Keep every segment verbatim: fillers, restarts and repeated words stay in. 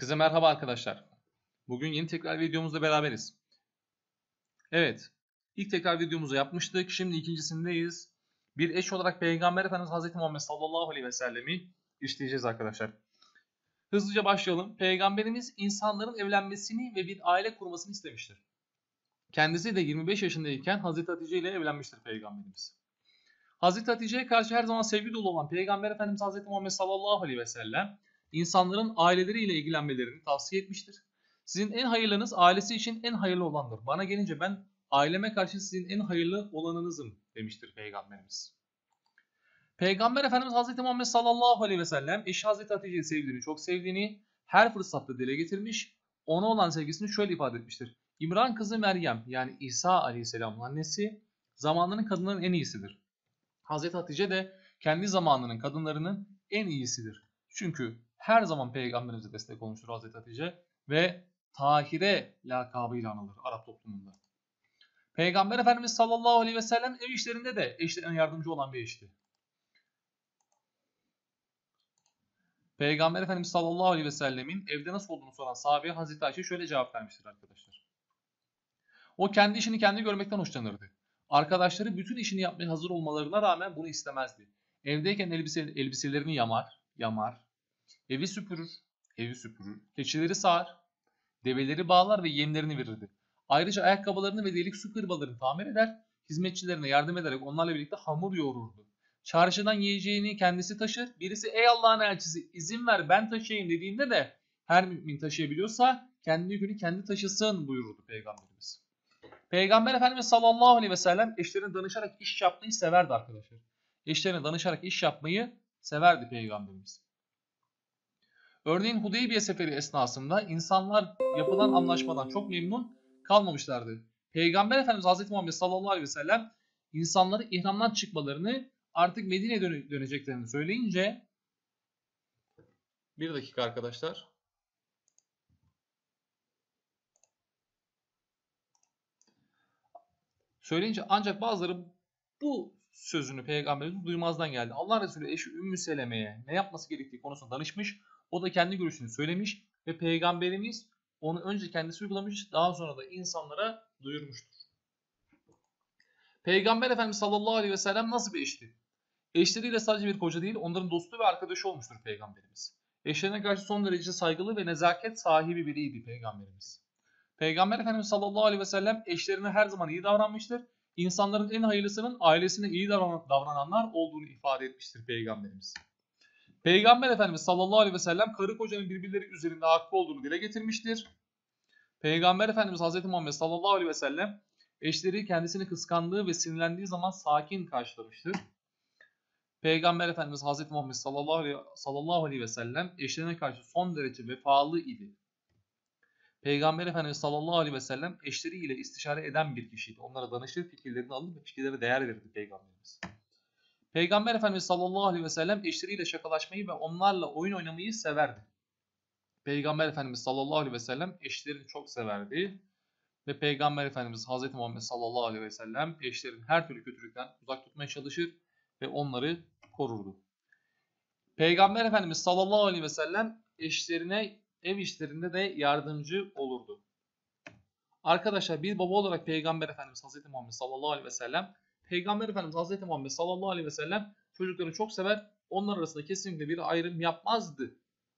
Herkese merhaba arkadaşlar. Bugün yeni tekrar videomuzda beraberiz. Evet, ilk tekrar videomuzu yapmıştık. Şimdi ikincisindeyiz. Bir eş olarak Peygamber Efendimiz Hazreti Muhammed sallallahu aleyhi ve sellemi işleyeceğiz arkadaşlar. Hızlıca başlayalım. Peygamberimiz insanların evlenmesini ve bir aile kurmasını istemiştir. Kendisi de yirmi beş yaşındayken Hazreti Hatice ile evlenmiştir Peygamberimiz. Hazreti Hatice'ye karşı her zaman sevgi dolu olan Peygamber Efendimiz Hazreti Muhammed sallallahu aleyhi ve sellem insanların aileleriyle ilgilenmelerini tavsiye etmiştir. Sizin en hayırlınız ailesi için en hayırlı olandır. Bana gelince ben aileme karşı sizin en hayırlı olanınızım demiştir Peygamberimiz. Peygamber Efendimiz Hazreti Muhammed sallallahu aleyhi ve sellem eşi Hazreti Hatice'yi sevdiğini, çok sevdiğini her fırsatta dile getirmiş. Ona olan sevgisini şöyle ifade etmiştir. İmran kızı Meryem yani İsa aleyhisselamın annesi zamanının kadınların en iyisidir. Hazreti Hatice de kendi zamanının kadınlarının en iyisidir. Çünkü her zaman Peygamberimize destek olmuştur Hazreti Hatice ve Tahire lakabıyla anılır Arap toplumunda. Peygamber Efendimiz sallallahu aleyhi ve sellem ev işlerinde de eşlerine yardımcı olan bir eşti. Peygamber Efendimiz sallallahu aleyhi ve sellemin evde nasıl olduğunu soran sahabeye Hazreti Ayşe şöyle cevap vermiştir arkadaşlar. O kendi işini kendi görmekten hoşlanırdı. Arkadaşları bütün işini yapmaya hazır olmalarına rağmen bunu istemezdi. Evdeyken elbise, elbiselerini yamar, yamar, evi süpürür, evi süpürür, keçileri sağar, develeri bağlar ve yemlerini verirdi. Ayrıca ayakkabılarını ve delik su kırbalarını tamir eder, hizmetçilerine yardım ederek onlarla birlikte hamur yoğururdu. Çarşıdan yiyeceğini kendisi taşır, birisi ey Allah'ın elçisi izin ver ben taşıyayım dediğinde de her mümin taşıyabiliyorsa kendi yükünü kendi taşısın buyururdu Peygamberimiz. Peygamber Efendimiz sallallahu aleyhi ve sellem eşlerine danışarak iş yapmayı severdi arkadaşlar. Eşlerine danışarak iş yapmayı severdi Peygamberimiz. Örneğin Hudeybiye seferi esnasında insanlar yapılan anlaşmadan çok memnun kalmamışlardı. Peygamber Efendimiz Hazreti Muhammed sallallahu aleyhi ve sellem insanları ihramdan çıkmalarını artık Medine'ye döne döneceklerini söyleyince bir dakika arkadaşlar. Söyleyince ancak bazıları bu sözünü Peygamberimiz duymazdan geldi. Allah Resulü eşi Ümmü Seleme'ye ne yapması gerektiği konusunda danışmış. O da kendi görüşünü söylemiş ve Peygamberimiz onu önce kendisi uygulamış daha sonra da insanlara duyurmuştur. Peygamber Efendimiz sallallahu aleyhi ve sellem nasıl bir eşti? Eşleriyle sadece bir koca değil onların dostu ve arkadaşı olmuştur Peygamberimiz. Eşlerine karşı son derece saygılı ve nezaket sahibi biriydi Peygamberimiz. Peygamber Efendimiz sallallahu aleyhi ve sellem eşlerine her zaman iyi davranmıştır. İnsanların en hayırlısının ailesine iyi davrananlar olduğunu ifade etmiştir Peygamberimiz. Peygamber Efendimiz sallallahu aleyhi ve sellem karı kocanın birbirleri üzerinde haklı olduğunu dile getirmiştir. Peygamber Efendimiz Hazreti Muhammed sallallahu aleyhi ve sellem eşleri kendisini kıskandığı ve sinirlendiği zaman sakin karşılamıştır. Peygamber Efendimiz Hazreti Muhammed sallallahu aleyhi, sallallahu aleyhi ve sellem eşlerine karşı son derece vefalı idi. Peygamber Efendimiz sallallahu aleyhi ve sellem eşleriyle istişare eden bir kişiydi. Onlara danışır, fikirlerini alır ve fikirlere değer verirdi Peygamberimiz. Peygamber Efendimiz sallallahu aleyhi ve sellem eşleriyle şakalaşmayı ve onlarla oyun oynamayı severdi. Peygamber Efendimiz sallallahu aleyhi ve sellem eşlerini çok severdi. Ve Peygamber Efendimiz Hazreti Muhammed sallallahu aleyhi ve sellem eşlerin her türlü kötülükten uzak tutmaya çalışır ve onları korurdu. Peygamber Efendimiz sallallahu aleyhi ve sellem eşlerine ev işlerinde de yardımcı olurdu. Arkadaşlar bir baba olarak Peygamber Efendimiz Hazreti Muhammed sallallahu aleyhi ve sellem Peygamber Efendimiz Hazreti Muhammed sallallahu aleyhi ve sellem çocuklarını çok sever. Onlar arasında kesinlikle bir ayrım yapmazdı.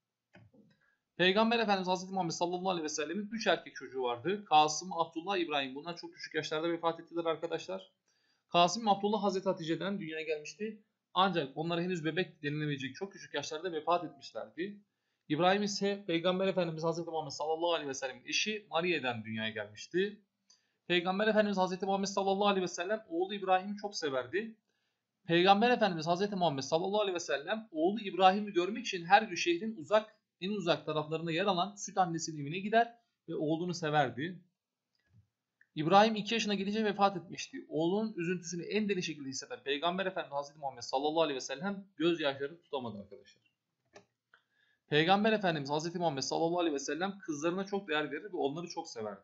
Peygamber Efendimiz Hazreti Muhammed sallallahu aleyhi ve sellemin üç erkek çocuğu vardı. Kasım, Abdullah, İbrahim. Bunlar çok küçük yaşlarda vefat ettiler arkadaşlar. Kasım, Abdullah Hazreti Hatice'den dünyaya gelmişti. Ancak onlar henüz bebek denilebilecek çok küçük yaşlarda vefat etmişlerdi. İbrahim ise Peygamber Efendimiz Hazreti Muhammed sallallahu aleyhi ve sellem'in eşi Mariye'den dünyaya gelmişti. Peygamber Efendimiz Hazreti Muhammed sallallahu aleyhi ve sellem oğlu İbrahim'i çok severdi. Peygamber Efendimiz Hazreti Muhammed sallallahu aleyhi ve sellem oğlu İbrahim'i görmek için her gün şehrin uzak en uzak taraflarında yer alan süt annesinin evine gider ve oğlunu severdi. İbrahim iki yaşına gelince vefat etmişti. Oğlunun üzüntüsünü en derin şekilde hisseden Peygamber Efendimiz Hazreti Muhammed sallallahu aleyhi ve sellem gözyaşlarını tutamadı arkadaşlar. Peygamber Efendimiz Hazreti Muhammed sallallahu aleyhi ve sellem kızlarına çok değer verir ve onları çok severdi.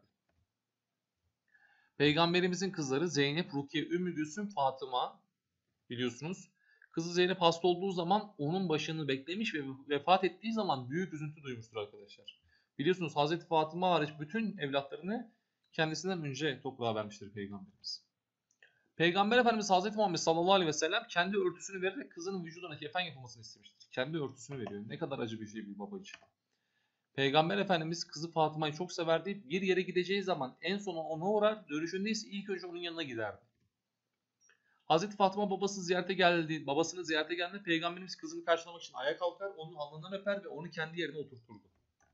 Peygamberimizin kızları Zeynep, Rukiye, Ümmü Gülsüm, Fatıma biliyorsunuz. Kızı Zeynep hasta olduğu zaman onun başını beklemiş ve vefat ettiği zaman büyük üzüntü duymuştur arkadaşlar. Biliyorsunuz Hazreti Fatıma hariç bütün evlatlarını kendisinden önce toprağa vermiştir Peygamberimiz. Peygamber Efendimiz Hazreti Muhammed sallallahu aleyhi ve sellem kendi örtüsünü vererek kızının vücuduna kefen yapılmasını istemiştir. Kendi örtüsünü veriyor. Ne kadar acı bir şey bir baba için. Peygamber Efendimiz kızı Fatıma'yı çok severdi. Bir yere gideceği zaman en son ona uğrar, dönüşünde ise ilk önce onun yanına giderdi. Hazreti Fatıma babası ziyarete geldi, babasını ziyarete geldiğinde Peygamberimiz kızını karşılamak için ayağa kalkar, onun alnından öper ve onu kendi yerine oturturdu.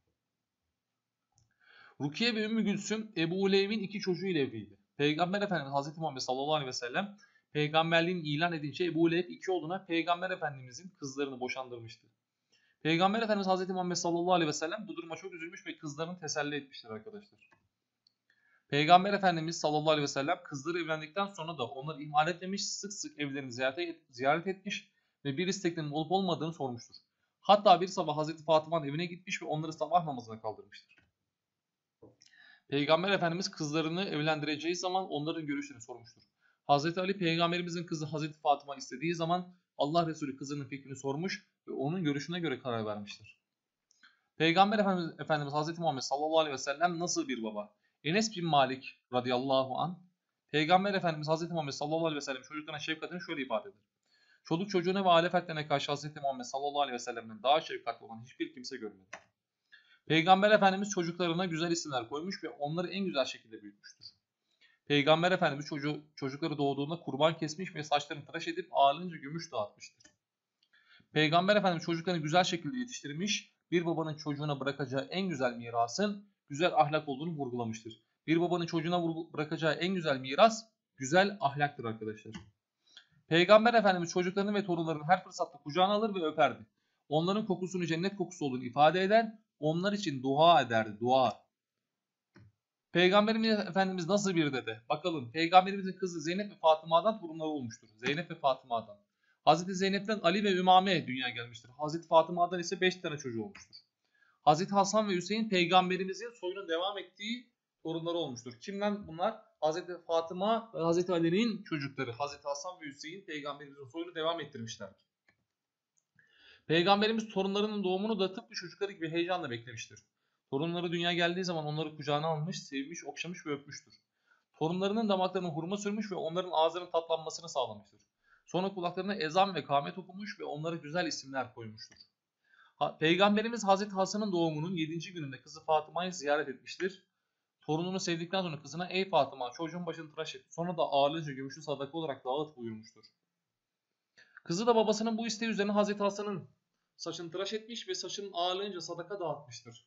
Rukiye ve Ümmü Gülsüm Ebu Uleyv'in iki çocuğuyla evliydi. Peygamber Efendimiz Hazreti Muhammed sallallahu aleyhi ve sellem peygamberliğin ilan edince Ebu Uleyv iki olduğuna Peygamber Efendimizin kızlarını boşandırmıştı. Peygamber Efendimiz Hazreti Muhammed sallallahu aleyhi ve sellem bu duruma çok üzülmüş ve kızlarını teselli etmiştir arkadaşlar. Peygamber Efendimiz sallallahu aleyhi ve sellem kızları evlendikten sonra da onları ihmal etmemiş, sık sık evlerini ziyaret, ziyaret etmiş ve bir isteklerinin olup olmadığını sormuştur. Hatta bir sabah Hazreti Fatıma'nın evine gitmiş ve onları sabah namazına kaldırmıştır. Peygamber Efendimiz kızlarını evlendireceği zaman onların görüşlerini sormuştur. Hazreti Ali Peygamberimizin kızı Hazreti Fatıma istediği zaman Allah Resulü kızının fikrini sormuş ve onun görüşüne göre karar vermiştir. Peygamber Efendimiz, Efendimiz Hazreti Muhammed sallallahu aleyhi ve sellem nasıl bir baba? Enes bin Malik radıyallahu anh, Peygamber Efendimiz Hazreti Muhammed sallallahu aleyhi ve sellem çocuklarına şefkatini şöyle ifade eder. Çoluk çocuğuna ve aile fertlerine karşı Hazreti Muhammed sallallahu aleyhi ve sellem'den daha şefkatli olan hiçbir kimse görmedi. Peygamber Efendimiz çocuklarına güzel isimler koymuş ve onları en güzel şekilde büyütmüştür. Peygamber Efendimiz çocuğu, çocukları doğduğunda kurban kesmiş ve saçlarını tıraş edip ağırlığınca gümüş dağıtmıştır. Peygamber Efendimiz çocuklarını güzel şekilde yetiştirmiş, bir babanın çocuğuna bırakacağı en güzel mirasın güzel ahlak olduğunu vurgulamıştır. Bir babanın çocuğuna bırakacağı en güzel miras güzel ahlaktır arkadaşlar. Peygamber Efendimiz çocuklarını ve torunlarını her fırsatta kucağına alır ve öperdi. Onların kokusunu cennet kokusu olduğunu ifade eder, onlar için dua ederdi, dua. Peygamberimiz Efendimiz nasıl bir dede? Bakalım, Peygamberimizin kızı Zeynep ve Fatıma'dan torunları olmuştur. Zeynep ve Fatıma'dan. Hazreti Zeynep'ten Ali ve Ümame dünyaya gelmiştir. Hazreti Fatıma'dan ise beş tane çocuğu olmuştur. Hazreti Hasan ve Hüseyin Peygamberimizin soyunun devam ettiği torunları olmuştur. Kimden bunlar? Hazreti Fatıma ve Hazreti Ali'nin çocukları. Hazreti Hasan ve Hüseyin Peygamberimizin soyunu devam ettirmişlerdir. Peygamberimiz torunlarının doğumunu da tıpkı çocukları gibi heyecanla beklemiştir. Torunları dünyaya geldiği zaman onları kucağına almış, sevmiş, okşamış ve öpmüştür. Torunlarının damaklarına hurma sürmüş ve onların ağzının tatlanmasını sağlamıştır. Sonra kulaklarına ezan ve kâmet okumuş ve onlara güzel isimler koymuştur. Ha, Peygamberimiz Hazreti Hasan'ın doğumunun yedinci gününde kızı Fatıma'yı ziyaret etmiştir. Torununu sevdikten sonra kızına ey Fatıma çocuğun başını tıraş et. Sonra da ağırlıca gümüşlü sadaka olarak dağıt buyurmuştur. Kızı da babasının bu isteği üzerine Hazreti Hasan'ın saçını tıraş etmiş ve saçının ağırlığınca sadaka dağıtmıştır.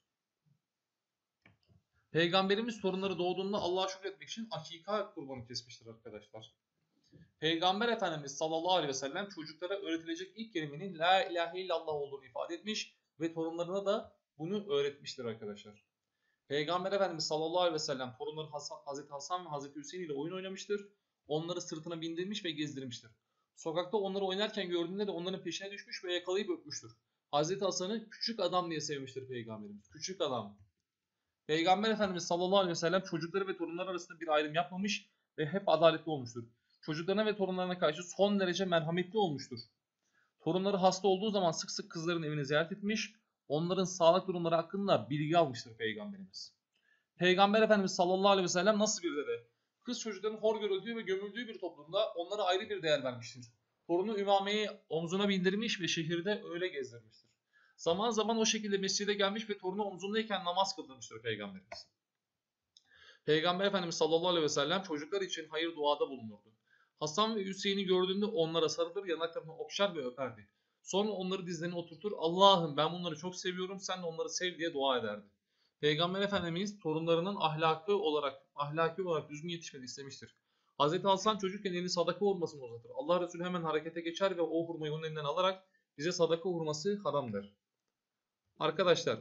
Peygamberimiz torunları doğduğunda Allah'a şükretmek için akika kurbanı kesmiştir arkadaşlar. Peygamber Efendimiz sallallahu aleyhi ve sellem çocuklara öğretilecek ilk kelimenin la ilahe illallah olduğunu ifade etmiş ve torunlarına da bunu öğretmiştir arkadaşlar. Peygamber Efendimiz sallallahu aleyhi ve sellem torunları Hasan, Hazreti Hasan ve Hazreti Hüseyin ile oyun oynamıştır. Onları sırtına bindirmiş ve gezdirmiştir. Sokakta onları oynarken gördüğünde de onların peşine düşmüş ve yakalayıp öpmüştür. Hazreti Hasan'ı küçük adam diye sevmiştir Peygamberimiz. Küçük adam. Peygamber Efendimiz sallallahu aleyhi ve sellem çocukları ve torunları arasında bir ayrım yapmamış ve hep adaletli olmuştur. Çocuklarına ve torunlarına karşı son derece merhametli olmuştur. Torunları hasta olduğu zaman sık sık kızların evini ziyaret etmiş, onların sağlık durumları hakkında bilgi almıştır Peygamberimiz. Peygamber Efendimiz sallallahu aleyhi ve sellem nasıl bir dede? Kız çocukların hor görüldüğü ve gömüldüğü bir toplumda onlara ayrı bir değer vermiştir. Torunu Ümame'yi omzuna bindirmiş ve şehirde öyle gezdirmiştir. Zaman zaman o şekilde mescide gelmiş ve torunu omzundayken namaz kıldırmıştır Peygamberimiz. Peygamber Efendimiz sallallahu aleyhi ve sellem çocuklar için hayır duada bulunurdu. Hasan ve Hüseyin'i gördüğünde onlara sarılır, yanaklarını okşar ve öperdi. Sonra onları dizlerine oturtur, Allah'ım ben bunları çok seviyorum, sen de onları sev diye dua ederdi. Peygamber Efendimiz torunlarının ahlakı olarak, ahlaki olarak düzgün yetişmeni istemiştir. Hazreti Hasan çocukken elini sadaka hurmasını uzatır. Allah Resulü hemen harekete geçer ve o hurmayı onun elinden alarak bize sadaka hurması haram der. Arkadaşlar,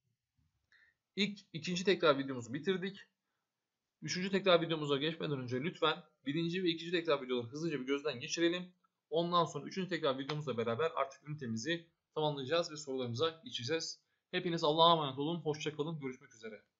ilk ikinci tekrar videomuzu bitirdik. Üçüncü tekrar videomuza geçmeden önce lütfen birinci ve ikinci tekrar videoları hızlıca bir gözden geçirelim. Ondan sonra üçüncü tekrar videomuzla beraber artık ünitemizi tamamlayacağız ve sorularımıza geçeceğiz. Hepiniz Allah'a emanet olun. Hoşça kalın. Görüşmek üzere.